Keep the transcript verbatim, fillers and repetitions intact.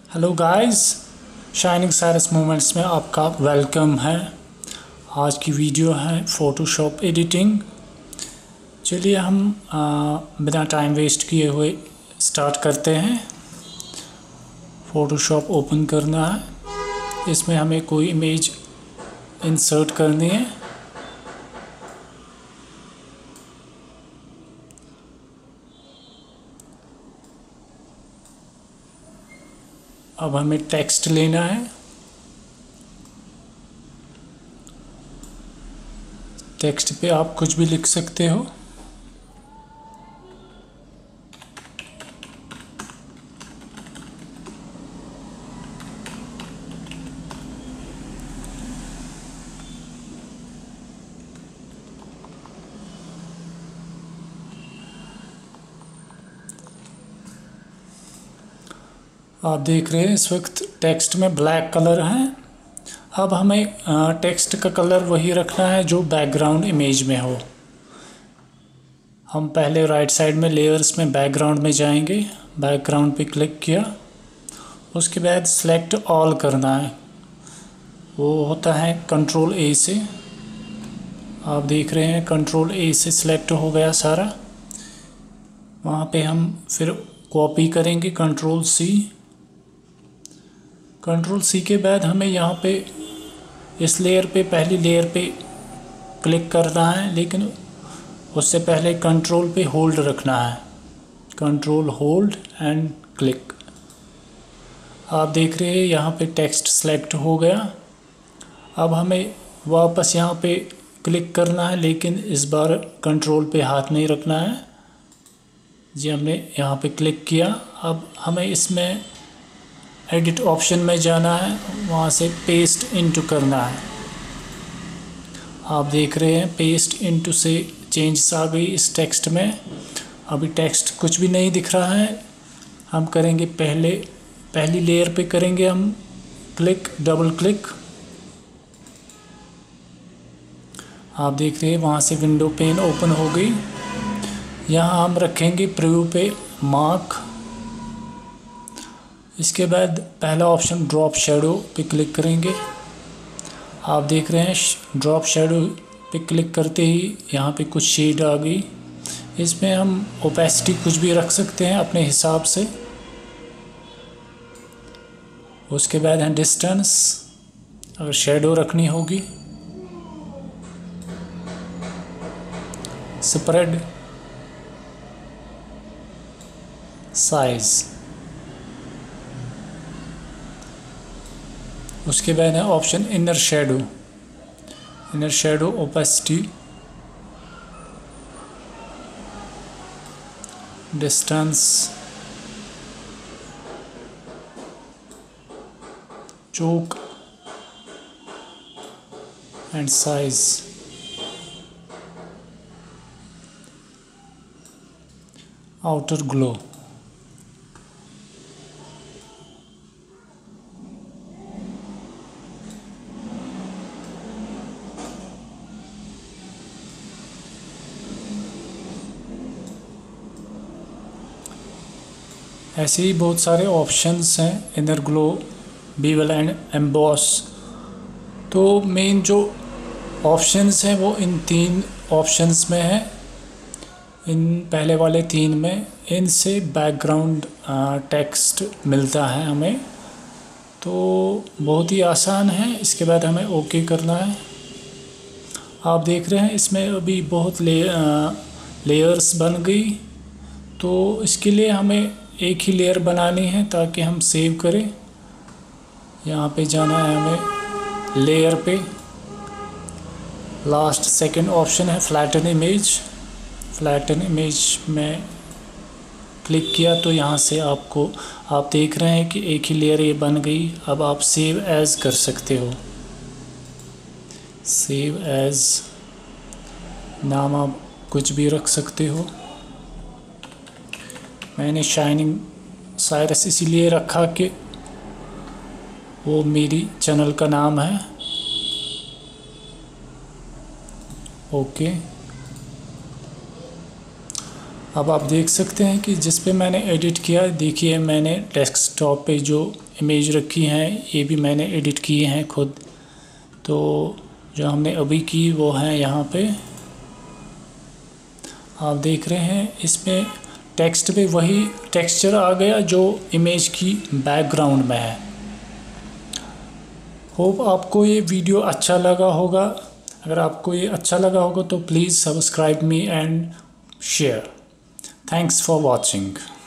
Hello guys, shining Cyrus moments में आपका welcome है। आज की वीडियो है फ़ोटोशॉप एडिटिंग। चलिए हम आ, बिना टाइम वेस्ट किए हुए स्टार्ट करते हैं। फ़ोटोशॉप ओपन करना है, इसमें हमें कोई इमेज इंसर्ट करनी है। अब हमें टेक्स्ट लेना है। टेक्स्ट पे आप कुछ भी लिख सकते हो। आप देख रहे हैं इस वक्त टेक्स्ट में ब्लैक कलर है। अब हमें टेक्स्ट का कलर वही रखना है जो बैकग्राउंड इमेज में हो। हम पहले राइट साइड में लेयर्स में बैकग्राउंड में जाएंगे। बैकग्राउंड पे क्लिक किया, उसके बाद सेलेक्ट ऑल करना है। वो होता है कंट्रोल ए से। आप देख रहे हैं कंट्रोल ए से सिलेक्ट हो गया सारा। वहाँ पे हम फिर कॉपी करेंगे कंट्रोल सी। कंट्रोल सी के बाद हमें यहाँ पे इस लेयर पे पहली लेयर पे क्लिक करना है, लेकिन उससे पहले कंट्रोल पे होल्ड रखना है। Control hold and click. आप देख रहे हैं यहाँ पे टेक्स्ट सेलेक्ट हो गया। अब हमें वापस यहाँ पे क्लिक करना है, लेकिन इस बार कंट्रोल पे हाथ नहीं रखना है। जी हमने यहाँ पे क्लिक किया। अब हमें इसमें एडिट ऑप्शन में जाना है, वहाँ से पेस्ट इनटू करना है। आप देख रहे हैं पेस्ट इनटू से चेंजेस आ गई इस टेक्स्ट में। अभी टेक्स्ट कुछ भी नहीं दिख रहा है। हम करेंगे पहले पहली लेयर पे करेंगे हम क्लिक, डबल क्लिक। आप देख रहे हैं वहाँ से विंडो पेन ओपन हो गई। यहाँ हम रखेंगे प्रीव्यू पे मार्क। इसके बाद पहला ऑप्शन ड्रॉप शैडो पे क्लिक करेंगे। आप देख रहे हैं ड्रॉप शैडो पे क्लिक करते ही यहाँ पे कुछ शेड आ गई। इसमें हम ओपेसिटी कुछ भी रख सकते हैं अपने हिसाब से। उसके बाद है डिस्टेंस, अगर शैडो रखनी होगी। Spread, size. उसके बाद है option inner shadow. Inner shadow opacity, distance, choke and size. Outer glow. ऐसे ही बहुत सारे ऑप्शंस हैं। Inner glow, bevel and emboss. तो मेन जो ऑप्शंस हैं वो इन तीन ऑप्शंस में है। इन पहले वाले तीन में इनसे बैकग्राउंड टेक्स्ट मिलता है हमें। तो बहुत ही आसान है। इसके बाद हमें ओके करना है। आप देख रहे हैं इसमें अभी बहुत ले लेयर्स बन गई। तो इसके लिए हमें एक ही लेयर बनानी है ताकि हम सेव करें। यहाँ पे जाना है हमें लेयर पे। लास्ट सेकंड ऑप्शन है फ्लैटन इमेज। फ्लैटन इमेज में क्लिक किया तो यहाँ से आपको आप देख रहे हैं कि एक ही लेयर ये बन गई। अब आप सेव एज कर सकते हो। सेव एज नाम आप कुछ भी रख सकते हो। मैंने शाइनिंग साइरस इसीलिए रखा कि वो मेरी चैनल का नाम है। ओके। अब आप देख सकते हैं कि जिस पे मैंने एडिट किया, देखिए मैंने डेस्कटॉप पे जो इमेज रखी हैं ये भी मैंने एडिट किए हैं खुद। तो जो हमने अभी की वो है यहाँ पे आप देख रहे हैं, इसमें टेक्स्ट पे वही टेक्सचर आ गया जो इमेज की बैकग्राउंड में है। होप आपको ये वीडियो अच्छा लगा होगा। अगर आपको ये अच्छा लगा होगा तो please subscribe me and share. Thanks for watching.